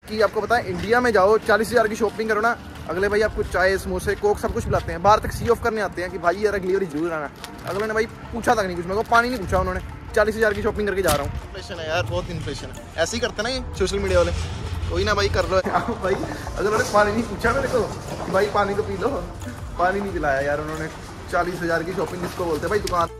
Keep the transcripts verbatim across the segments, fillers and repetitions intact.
कि आपको पता है इंडिया में जाओ चालीस हज़ार की शॉपिंग करो ना, अगले भाई आपको चाय समोसे कोक सब कुछ पिलाते हैं। बाहर तक सी ऑफ करने आते हैं कि भाई यार डिलीवरी जरूर आना। अगले ने भाई पूछा तक नहीं कुछ, मेरे को पानी नहीं पूछा उन्होंने। चालीस हज़ार की शॉपिंग करके जा रहा हूँ। इन्फ्लेशन है यार, बहुत इन्फ्लेशन है। ऐसे ही करते ना ये सोशल मीडिया वाले। कोई ना भाई कर लो भाई। अगर उन्होंने पानी नहीं पूछा मेरे को कि भाई पानी तो पी लो, पानी नहीं पिलाया यार उन्होंने। चालीस हज़ार की शॉपिंग जिसको बोलते हैं भाई दुकान।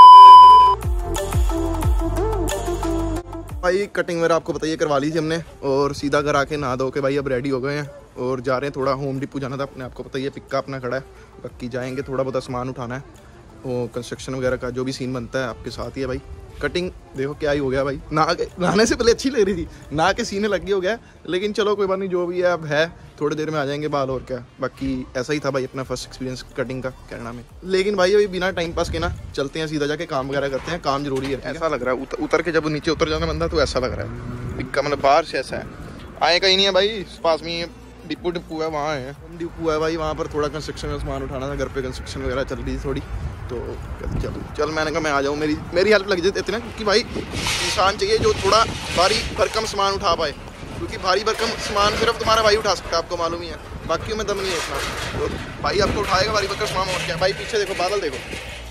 भाई कटिंग वगैरह आपको बताइए करवा ली थी हमने और सीधा घर आके नहा धो के भाई अब रेडी हो गए हैं और जा रहे हैं थोड़ा होम डिपो जाना था अपने। आपको पता ही है पिक्का अपना खड़ा है, बाकी जाएंगे थोड़ा बहुत सामान उठाना है। वो कंस्ट्रक्शन वगैरह का जो भी सीन बनता है आपके साथ ही है भाई। कटिंग देखो क्या ही हो गया भाई, नहा के नहाने से पहले अच्छी लग रही थी, नहा के सीने लग गई हो गया। लेकिन चलो कोई बात नहीं, जो भी है अब है, थोड़ी देर में आ जाएंगे बाल और क्या। बाकी ऐसा ही था भाई अपना फर्स्ट एक्सपीरियंस कटिंग का कहना में। लेकिन भाई अभी बिना टाइम पास के ना चलते हैं, सीधा जाके काम वगैरह करते हैं। काम जरूरी है ऐसा लग रहा है। उतर, उतर के जब नीचे उतर जाना बंदा तो ऐसा लग रहा है पिक्का, मतलब बाहर से ऐसा है। आए कहीं नहीं है भाई, पास में डिपो डिपो है, वहाँ है डिपो है भाई। वहाँ पर थोड़ा कंस्ट्रक्शन का सामान उठाना था, घर पे कंस्ट्रक्शन वगैरह चल रही थी थोड़ी, तो चल चल मैंने कहा मैं आ जाऊँ, मेरी मेरी हेल्प लग जाती है ना, क्योंकि भाई इंसान चाहिए जो थोड़ा भारी भरकम सामान उठा पाए। क्योंकि भारी भरकम सामान सिर्फ तुम्हारा भाई उठा सकता है, आपको मालूम ही है, बाकी में दम नहीं है इतना। तो भाई आपको उठाएगा भारी भरकम सामान और क्या। भाई पीछे देखो बादल देखो,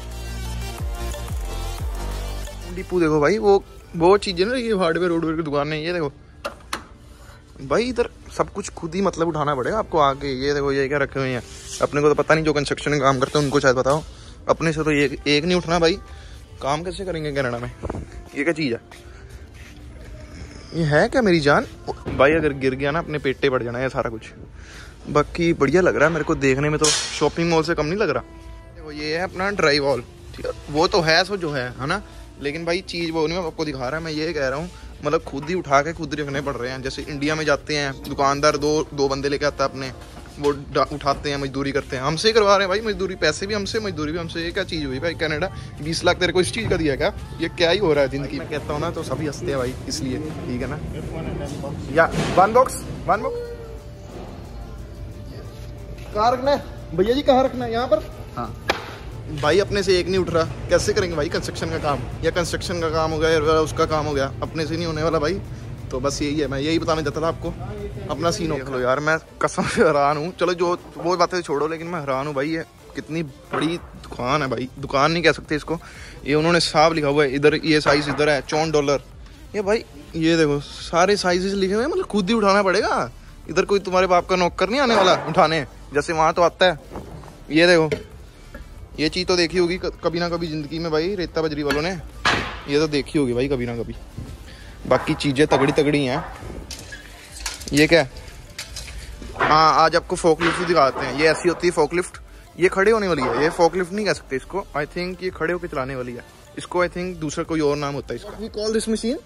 डिपो देखो भाई, वो वो चीज़ें ना ये हार्डवेयर हार्डवेयर की दुकान है। ये देखो भाई इधर सब कुछ खुद ही मतलब उठाना पड़ेगा आपको आके। ये देखो ये क्या रखे हुए हैं, अपने को तो पता नहीं, जो कंस्ट्रक्शन में काम करते हैं उनको शायद बताओ। अपने से तो ये एक नहीं उठना भाई, काम कैसे करेंगे कनाडा में। ये क्या चीज़ है, ये है क्या मेरी जान भाई। अगर गिर गया ना अपने पेटे पड़ जाना है सारा कुछ। बाकी बढ़िया लग रहा है मेरे को देखने में, तो शॉपिंग मॉल से कम नहीं लग रहा। देखो ये है अपना ड्राई वॉल, ठीक है, वो तो है सो जो है है ना। लेकिन भाई चीज़ वो नहीं मैं आपको दिखा रहा, मैं ये कह रहा हूँ मतलब खुद ही उठा के खुद ही रखने पड़ रहे हैं। जैसे इंडिया में जाते हैं दुकानदार दो दो बंदे लेके आता है अपने, वो उठाते हैं, मजदूरी करते हैं। हमसे करवा रहे हैं भाई मजदूरी, पैसे भी हमसे, मजदूरी भी हमसे। ये क्या चीज़ हुई भाई, कनाडा बीस लाख तेरे को इस चीज़ का दिया क्या? ये क्या ही हो रहा है जिंदगी में। कहता हूँ ना तो सभी हंसते हैं भाई, इसलिए ठीक है ना। या वन बॉक्स वन बॉक्स कहाँ रखना है भैया जी, कहाँ रखना है? यहाँ पर। हाँ भाई अपने से एक नहीं उठ रहा, कैसे करेंगे भाई कंस्ट्रक्शन का काम। या कंस्ट्रक्शन का काम हो गया या उसका काम हो गया, अपने से नहीं होने वाला भाई। तो बस यही है, मैं यही बताना चाहता था आपको। अपना सीन देख लो यार, मैं कसम से हैरान हूँ। चलो जो वो बातें छोड़ो, लेकिन मैं हैरान हूँ भाई, ये कितनी बड़ी दुकान है भाई। दुकान नहीं कह सकते इसको, ये उन्होंने साफ लिखा हुआ है इधर, ये साइज इधर है चौवन डॉलर। ये भाई ये देखो सारे साइजेस लिखे हुए हैं, मतलब खुद ही उठाना पड़ेगा। इधर कोई तुम्हारे बाप का नौकर नहीं आने वाला उठाने, जैसे वहाँ तो आता है। ये देखो ये चीज़ तो देखी होगी कभी ना कभी ज़िंदगी में भाई, रेता बजरी वालों ने ये तो देखी होगी भाई कभी ना कभी। बाकी चीज़ें तगड़ी तगड़ी हैं। ये क्या है? हाँ आज आपको फोकलिफ्ट दिखाते हैं। ये ऐसी होती है फोकलिफ्ट, ये खड़े होने वाली है। ये फोकलिफ्ट नहीं कह सकते इसको, आई थिंक ये खड़े होकर चलाने वाली है। इसको आई थिंक दूसरा कोई और नाम होता है इसका। We call this machine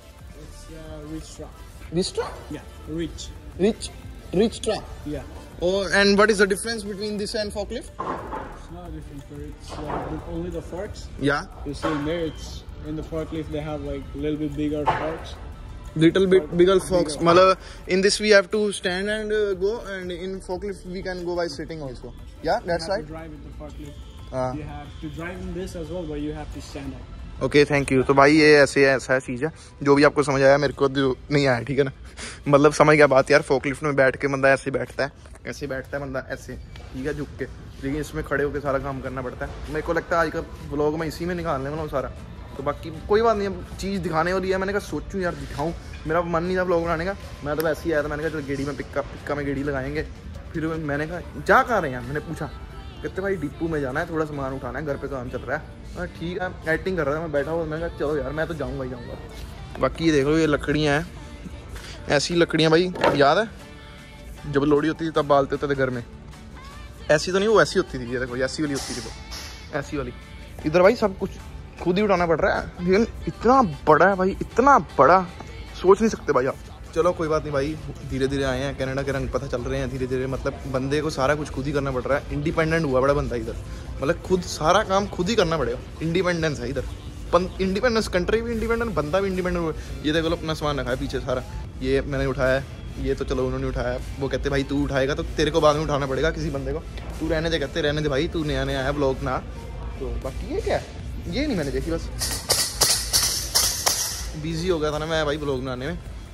rich truck. Rich. Rich rich truck. Yeah. Oh, and what is the difference between this and forklift? It's not a difference, but it's uh, with only the forks. Yeah. You see in there, it's in the forklift they have like a little bit bigger forks. Little bit bigger forks. Malab, in this we have to stand and uh, go, and in forklift we can go by sitting also. Yeah, that's right. You have to drive with the forklift. Uh. You have to drive in this as well, but you have to stand up. Okay thank you. तो भाई ये ऐसे ऐसा चीज़ है, जो भी आपको समझ आया मेरे को नहीं आया, ठीक है ना। मतलब समझ गया बात यार। फोकलिफ्ट में बैठ के बंदा ऐसे बैठता है, ऐसे बैठता है बंदा ऐसे, ठीक है, झुक के। लेकिन इसमें खड़े होकर सारा काम करना पड़ता है। मेरे को लगता है आजकल व्लॉग में इसी में निकालने वाला हूँ सारा। तो बाकी कोई बात नहीं, चीज़ दिखाने वाली है। मैंने कहा सोचूं यार दिखाऊँ, मेरा मन नहीं था व्लॉग बनाने का। मैं तो वैसे ही आया था, मैंने कहा चलो गेड़ी में पिक्का पिक्का में गेड़ी लगाएंगे। फिर मैंने कहा जा कहाँ रहे हैं, मैंने पूछा, कहते भाई डिपो में जाना है, थोड़ा सामान उठाना है, घर पे काम चल रहा है। ठीक है, एक्टिंग कर रहा था, मैं बैठा हुआ, मैंने कहा चलो यार मैं तो जाऊँगा ही जाऊँगा। बाकी ये देख लो ये लकड़ियाँ हैं, ऐसी लकड़ियाँ भाई याद है जब लोहड़ी होती थी तब बालते होते थे घर में। ऐसी तो नहीं, वो ऐसी होती थी। ये देखो ऐसी वाली होती थी, वो ऐसी वाली। इधर भाई सब कुछ खुद ही उठाना पड़ रहा है, लेकिन इतना बड़ा है भाई, इतना बड़ा सोच नहीं सकते भाई आप। चलो कोई बात नहीं भाई, धीरे धीरे आए हैं, कनाडा के रंग पता चल रहे हैं धीरे धीरे। मतलब बंदे को सारा कुछ खुद ही करना पड़ रहा है। इंडिपेंडेंट हुआ बड़ा बंदा इधर, मतलब खुद सारा काम खुद ही करना पड़ेगा। इंडिपेंडेंस है इधर, इंडिपेंडेंस, कंट्री भी इंडिपेंडेंट, बंदा भी इंडिपेंडेंट हुआ। ये देखो अपना सामान रखा है पीछे सारा, ये मैंने उठाया है, ये तो चलो उन्होंने उठाया। वो कहते भाई तू उठाएगा तो तेरे को बाद में उठाना पड़ेगा किसी बंदे को, तू रहने दे, कहते रहने दे भाई, तू नया नया है ब्लॉग ना। तो बाकी ये क्या है, ये नहीं मैंने देखी, बस बिजी हो गया था ना मैं भाई ब्लॉग बनाने में।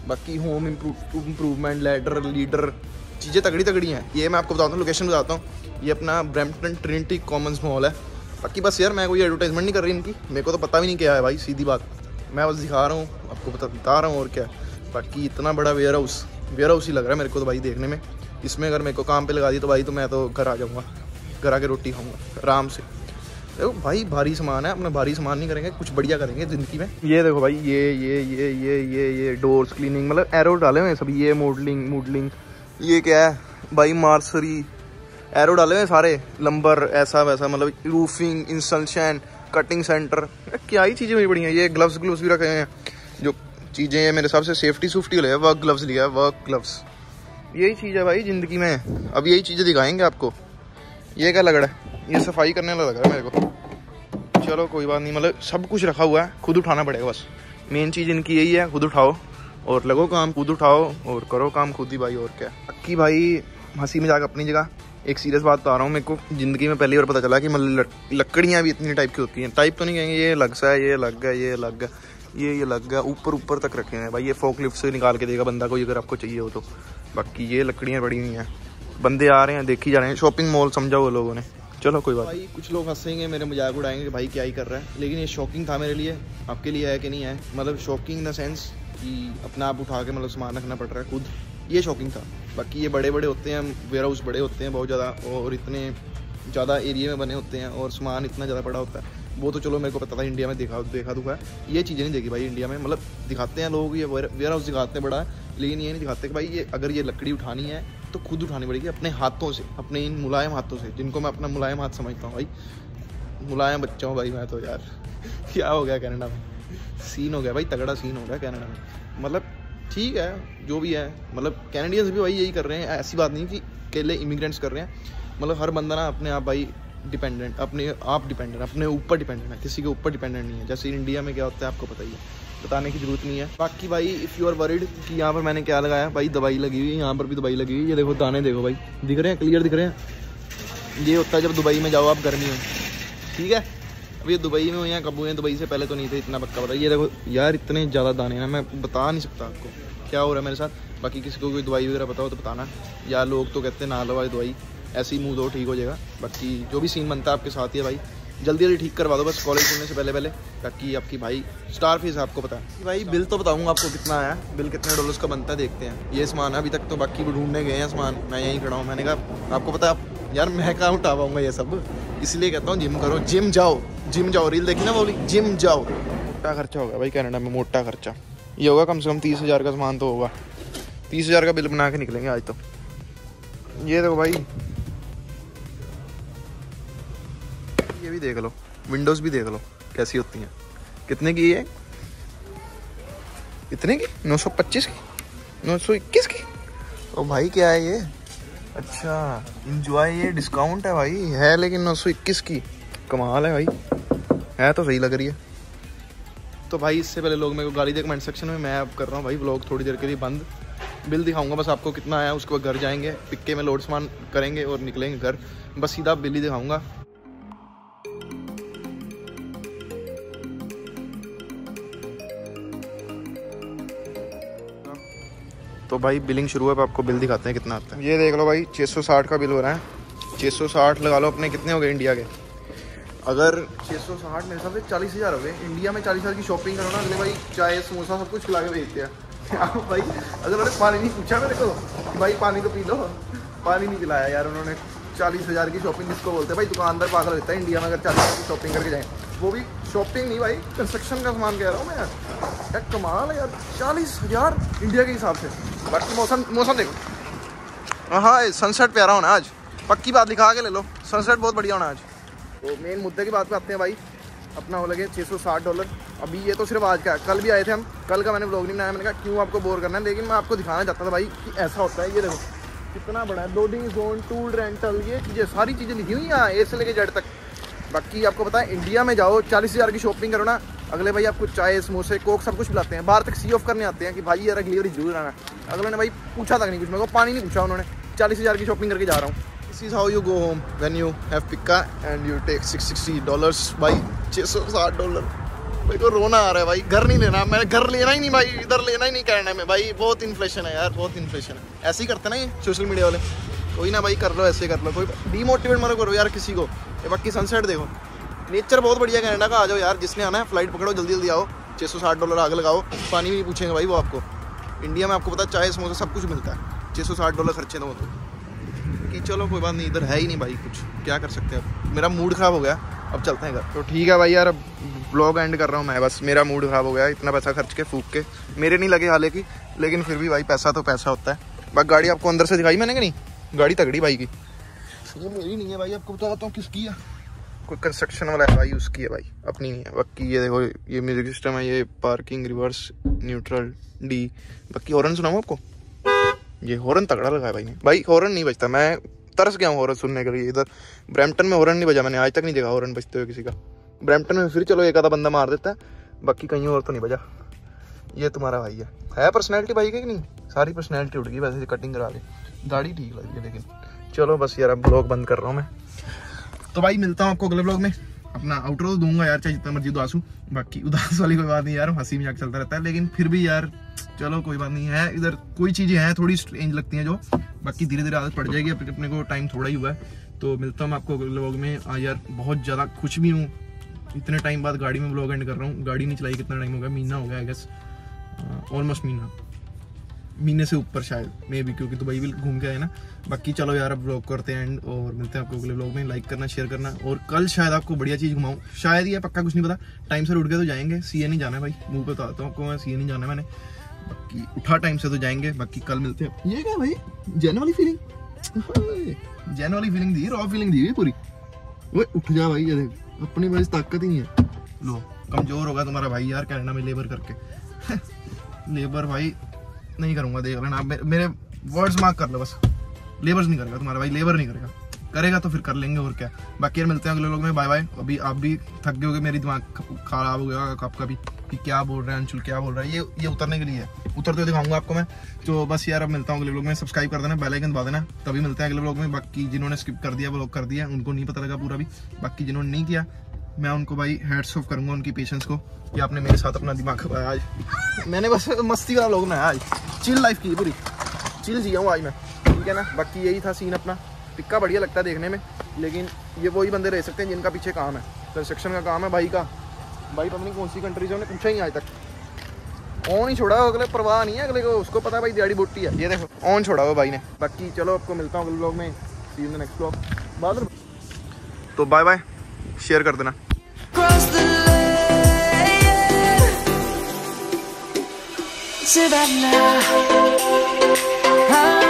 बाकी होम इम्प्रूवमेंट, लैडर, लीडर, चीज़ें तगड़ी तगड़ी हैं। ये मैं आपको बताता हूँ, लोकेशन बताता हूँ। ये अपना ब्रैम्पटन ट्रिनिटी कॉमन्स मॉल है। बाकी बस यार मैं कोई एडवर्टाइजमेंट नहीं कर रही इनकी, मेरे को तो पता भी नहीं क्या है भाई, सीधी बात। मैं बस दिखा रहा हूँ आपको, बता बता रहा हूँ और क्या। बाकी इतना बड़ा वेयर हाउस वेयर हाउस ही लग रहा है मेरे को तो भाई देखने में। इसमें अगर मेरे को काम पे लगा दी तो भाई तो मैं तो घर आ जाऊँगा, घर आके रोटी खाऊँगा आराम से। देखो भाई भारी सामान है, अपना भारी सामान नहीं करेंगे, कुछ बढ़िया करेंगे ज़िंदगी में। ये देखो भाई, ये ये ये ये ये ये डोर्स क्लीनिंग, मतलब एरो डाले हुए हैं सभी। ये मॉडलिंग मॉडलिंग ये क्या है भाई, मार्सरी, एरो डाले हुए हैं सारे, लंबर ऐसा वैसा, मतलब रूफिंग, इंस्टॉलेशन, कटिंग सेंटर, क्या ही चीज़ें बड़ी बढ़िया। ये ग्लव्स ग्लव्स भी रखे हुए हैं, जो चीज़ें मेरे हिसाब से सेफ्टी सूफ्टी ले, वर्क ग्लव्स लिया है, वर्क ग्लव्स। यही चीज़ है भाई ज़िंदगी में। अब यही चीज़ें दिखाएंगे आपको। ये क्या लग रहा है, ये सफाई करने वाला लग रहा है मेरे को। चलो कोई बात नहीं, मतलब सब कुछ रखा हुआ है, खुद उठाना पड़ेगा बस। मेन चीज़ इनकी यही है, खुद उठाओ और लगो काम, खुद उठाओ और करो काम खुद ही भाई, और क्या। बाकी भाई हंसी मजाक अपनी जगह, एक सीरियस बात बता रहा हूँ। मेरे को ज़िंदगी में पहली बार पता चला कि मतलब लकड़ियाँ भी इतनी टाइप की होती हैं। टाइप तो नहीं कहेंगे, ये अलग सा है, ये अलग है, ये अलग है, ये ये अलग है, ऊपर ऊपर तक रखे हैं भाई। ये फोक लिफ्ट से निकाल के देगा बंदा को अगर आपको चाहिए हो तो। बाकी ये लकड़ियाँ पड़ी हुई हैं, बंदे आ रहे हैं, देखी जा रहे हैं। शॉपिंग मॉल समझा वो लोगों ने। चलो कोई बात भाई। कुछ लोग हंसेंगे, मेरे मजाक उड़ाएंगे कि भाई क्या ही कर रहा है, लेकिन ये शॉकिंग था मेरे लिए। आपके लिए है कि नहीं है, मतलब शॉकिंग इन द सेंस कि अपना आप उठा के मतलब सामान रखना पड़ रहा है खुद, ये शॉकिंग था। बाकी ये बड़े बड़े होते हैं, वेयर हाउस बड़े होते हैं बहुत ज़्यादा, और इतने ज़्यादा एरिया में बने होते हैं, और सामान इतना ज़्यादा पड़ा होता है। वो तो चलो मेरे को पता था, इंडिया में देखा देखा दुखा है। ये चीज़ें नहीं देखी भाई इंडिया में, मतलब दिखाते हैं लोग, ये वेयर हाउस दिखाते हैं बड़ा, लेकिन ये नहीं दिखाते कि भाई ये अगर ये लकड़ी उठानी है तो खुद उठानी पड़ेगी अपने हाथों से, अपने इन मुलायम हाथों से, जिनको मैं अपना मुलायम हाथ समझता हूँ भाई। मुलायम बच्चा हूँ भाई मैं तो यार। क्या हो गया कनाडा में, सीन हो गया भाई, तगड़ा सीन हो गया कनाडा में। मतलब ठीक है जो भी है, मतलब कैनेडियंस भी भाई यही कर रहे हैं, ऐसी बात नहीं कि अकेले इमिग्रेंट्स कर रहे हैं। मतलब हर बंदा ना अपने आप भाई डिपेंडेंट, अपने आप डिपेंडेंट, अपने ऊपर डिपेंडेंट है, किसी के ऊपर डिपेंडेंट नहीं है। जैसे इंडिया में क्या होता है आपको पता ही है, बताने की जरूरत नहीं है। बाकी भाई इफ़ यू आर वरीड कि यहाँ पर मैंने क्या लगाया, भाई दवाई लगी हुई है, यहाँ पर भी दवाई लगी हुई है। ये देखो दाने देखो भाई, दिख रहे हैं, क्लियर दिख रहे हैं। ये होता है जब दुबई में जाओ आप गर्मी में, ठीक है। अब ये दुबई में हो या कब हुए हैं, दुबई से पहले तो नहीं थे, इतना पक्का पता। ये देखो यार इतने ज़्यादा दाने हैं, मैं बता नहीं सकता आपको क्या हो रहा है मेरे साथ। बाकी किसी को कोई दवाई वगैरह पता हो तो बताना। यार लोग तो कहते हैं ना लो भाई दवाई, ऐसे ही मुँह दो ठीक हो जाएगा। बाकी जो भी सीन बनता है आपके साथ ही है भाई, जल्दी जल्दी ठीक करवा दो बस कॉलेज खुलने से पहले पहले, ताकि आपकी भाई स्टार फीस आपको पता है भाई। बिल तो बताऊंगा आपको कितना आया, बिल कितने डॉलर्स का बनता है देखते हैं। ये सामान अभी तक तो बाकी वो ढूंढने गए हैं सामान, मैं यहीं खड़ा हूँ। मैंने कहा आपको पता है यार मैं कहाँ उठा पाऊँगा ये सब, इसलिए कहता हूँ जिम करो, जिम जाओ, जिम जाओ। रील देखी ना बोली, जिम जाओ। मोटा खर्चा होगा भाई कनाडा में, मोटा खर्चा ये होगा, कम से कम तीस हज़ार का सामान तो होगा। तीस हज़ार का बिल बना के निकलेंगे आज तो। ये देखो भाई, ये भी देख लो, विंडोज़ भी देख लो कैसी होती हैं। कितने की है, इतने की, नौ सौ पच्चीस की, नौ सौ इक्कीस की। ओ भाई क्या है ये, अच्छा इंजॉय, ये डिस्काउंट है भाई, है लेकिन नौ सौ इक्कीस की, कमाल है भाई, है तो सही लग रही है। तो भाई इससे पहले लोग मेरे को गाली दे कमेंट सेक्शन में, मैं अब कर रहा हूँ भाई व्लॉग थोड़ी देर के लिए बंद। बिल दिखाऊंगा बस आपको कितना आया, उसके बाद घर जाएंगे, पिक्के में लोड सामान करेंगे और निकलेंगे घर, बस सीधा बिल ही दिखाऊंगा। तो भाई बिलिंग शुरू है, अब आपको बिल दिखाते हैं कितना आता है। ये देख लो भाई, छः सौ साठ का बिल हो रहा है। छः सौ साठ लगा लो अपने, कितने हो गए इंडिया के, अगर छः सौ साठ मेरे हिसाब से चालीस हज़ार हो गए। इंडिया में चालीस हज़ार की शॉपिंग करो ना, अगले भाई चाय समोसा सब कुछ खिला के भेजते हैं। आप भाई अगर उन्होंने पानी नहीं पूछा मेरे को कि भाई पानी तो पी लो, पानी नहीं पिलाया यार उन्होंने। चालीस हज़ार की शॉपिंग जिसको बोलते हैं भाई, दुकानदार पागल रहता है इंडिया में अगर चालीस हज़ार की शॉपिंग करके जाएँ, वो भी शॉपिंग नहीं भाई, कंस्ट्रक्शन का सामान कह रहा हूँ मैं यार। यार कमाल है यार, चालीस हज़ार इंडिया के हिसाब से। बाकी मौसम मौसम देखो, हाँ सनसेट प्यारा होना आज, पक्की बात लिखा के ले लो, सनसेट बहुत बढ़िया होना आज। तो मेन मुद्दे की बात पे आते हैं भाई, अपना हो लगे छः सौ साठ डॉलर। अभी ये तो सिर्फ आज का है, कल भी आए थे हम, कल का मैंने ब्लॉग नहीं बनाया, मैंने कहा क्यों आपको बोर करना है, लेकिन मैं आपको दिखाना चाहता था भाई कि ऐसा होता है। ये देखो कितना बड़ा है, लोडिंग जोन, टूल रेंटल, ये चीज़ें सारी चीज़ें लिखी हुई हैं ए से लेके जेड तक। बाकी आपको पता है इंडिया में जाओ चालीस हज़ार की शॉपिंग करो ना, अगले भाई आपको चाय समोसे कोक सब कुछ पिलाते हैं, बाहर तक सी ऑफ करने आते हैं कि भाई यार डिलीवरी जरूर आना। अगले ने भाई पूछा तक नहीं कुछ, मेरे को पानी नहीं पूछा उन्होंने, चालीस हज़ार की शॉपिंग करके जा रहा हूँ। This is how you go home when you have picca and you take six hundred sixty dollars by छः सौ साठ डॉलर। मेरे को रोना आ रहा है भाई, घर नहीं लेना, मैंने घर लेना ही नहीं भाई, इधर लेना ही नहीं कहने में भाई, बहुत इन्फ्लेशन है यार, बहुत इन्फ्लेशन है। ऐसे ही करते ना ये सोशल मीडिया वाले, कोई ना भाई कर लो, ऐसे कर लो, कोई डीमोटिवेट मत करो यार किसी को। ये बाकी सनसेट देखो, नेचर बहुत बढ़िया कनाडा का। आ जाओ यार, जिसने आना है फ्लाइट पकड़ो, जल्दी जल्दी आओ। छः सौ साठ डॉलर आग लगाओ, पानी भी नहीं पूछेंगे भाई वो आपको। इंडिया में आपको पता है चाय समोसा सब कुछ मिलता है, छः सौ साठ डॉलर खर्चे दो तो कि चलो कोई बात नहीं, इधर है ही नहीं भाई कुछ, क्या कर सकते हैं। अब मेरा मूड ख़राब हो गया, अब चलते हैं घर। तो ठीक है भाई यार, अब ब्लॉग एंड कर रहा हूँ मैं, बस मेरा मूड ख़राब हो गया, इतना पैसा खर्च के फूक के, मेरे नहीं लगे हालांकि, लेकिन फिर भी भाई पैसा तो पैसा होता है। बस गाड़ी आपको अंदर से दिखाई मैंने कि नहीं, गाड़ी तगड़ी भाई की, ये मेरी नहीं है भाई, आपको बताता हूँ किसकी है, कोई कंस्ट्रक्शन वाला है भाई, उसकी है भाई, अपनी नहीं है। बाकी ये देखो, ये म्यूजिक सिस्टम है, ये पार्किंग, रिवर्स, न्यूट्रल, डी। बाकी हॉर्न सुनाऊँ आपको, ये हॉर्न तगड़ा लगा है भाई ने, भाई हॉर्न नहीं बजता, मैं तरस गया हूँ हॉर्न सुनने के लिए। इधर ब्रैम्पटन में हॉर्न नहीं बजा, मैंने आज तक नहीं देखा हॉर्न बजते हुए किसी का। ब्रैम्पटन में फिर चलो एक आधा बंदा मार देता है, बाकी कहीं और तो नहीं बजा। ये तुम्हारा भाई है, है पर्सनैलिटी भाई की कि नहीं, सारी पर्सनैलिटी उठ गई वैसे कटिंग करा के, गाड़ी ठीक लगी है। लेकिन चलो बस यार, अब ब्लॉग बंद कर रहा हूँ मैं, तो भाई मिलता हूँ आपको अगले ब्लॉग में। अपना आउटरो दूंगा यार, चाहे जितना मर्जी उदास हूँ, बाकी उदास वाली कोई बात नहीं यार, हंसी मजाक चलता रहता है, लेकिन फिर भी यार चलो कोई बात नहीं है। इधर कोई चीज़ें हैं थोड़ी स्ट्रेंज लगती हैं जो, बाकी धीरे धीरे आदत पड़ जाएगी, अपने अपने को टाइम थोड़ा ही हुआ है। तो मिलता हूँ मैं आपको अगले व्लॉग में। आ यार बहुत ज़्यादा खुश भी हूँ, इतने टाइम बाद गाड़ी में व्लॉग एंड कर रहा हूँ। गाड़ी नहीं चलाई कितना टाइम हो गया, महीना हो गया आई गेस, ऑलमोस्ट महीना, महीने से ऊपर शायद मे भी, क्योंकि दुबई भी घूम के आए ना। बाकी चलो यार अब व्लॉग करते हैं एंड, और मिलते हैं आपको अगले व्लॉग में। लाइक करना, शेयर करना, और कल शायद आपको बढ़िया चीज़ घुमाऊँ, शायद ये पक्का कुछ नहीं पता, टाइम से उठ गए तो जाएंगे। सी ए नहीं जाना है भाई, मुँह पे बताता हूँ आपको मैं, सी ए नहीं जाना है मैंने, बाकी उठा टाइम से तो जाएंगे। बाकी कल मिलते हैं। ये क्या भाई, जैन वाली फीलिंग, जैन वाली फीलिंग दी, रॉ फीलिंग दी पूरी। वो उठ जा भाई, ये देख अपनी बस ताकत ही नहीं है। लो कमजोर होगा तुम्हारा भाई यार कनाडा में लेबर करके लेबर भाई नहीं करूंगा, देख लेना, मेरे वर्ड्स मार्क कर लो बस, लेबर्स नहीं करेगा तुम्हारा भाई, लेबर नहीं करेगा, करेगा तो फिर कर लेंगे और क्या। बाकी यार मिलते हैं अगले लोग में, बाय बाय। अभी आप भी थक गए होगे, मेरी दिमाग खराब हो गया आपका भी कि क्या बोल रहे हैं अंशुल, क्या बोल रहा है। ये ये उतरने के लिए है, उतरते हुए दिखाऊंगा आपको मैं। तो बस यार अब मिलता हूँ अगले व्लॉग में, सब्सक्राइब कर देना, बेल आइकन दबा देना, तभी मिलते हैं अगले व्लॉग में। बाकी जिन्होंने स्किप कर दिया व्लॉग कर दिया, उनको नहीं पता लगा पूरा भी, बाकी जिन्होंने नहीं किया मैं उनको भाई हैट्स ऑफ करूंगा, उनकी पेशेंस को, कि आपने मेरे साथ अपना दिमाग खपाया आज। मैंने बस मस्ती वाला व्लॉग बनाया आज, चिल लाइफ की पूरी, चिल जिया हूँ आज मैं, ठीक है ना। बाकी यही था सीन अपना, टिक्का बढ़िया लगता है देखने में, लेकिन ये वही बंदे रह सकते हैं जिनका पीछे काम है, कंस्ट्रक्शन का काम है भाई का। भाई पता नहीं कौन सी कंट्री से उन्हें पूछा ही आज तक, ऑन ही छोड़ा हो, अगले परवाह नहीं है अगले को, उसको पता है भाई दिहाड़ी बोटी है, ये देखो ऑन छोड़ा हो भाई ने। बाकी चलो आपको मिलता हूँ अगले व्लॉग में, see you in the next vlog, बाद तो बाय बाय, शेयर कर देना। Savannah,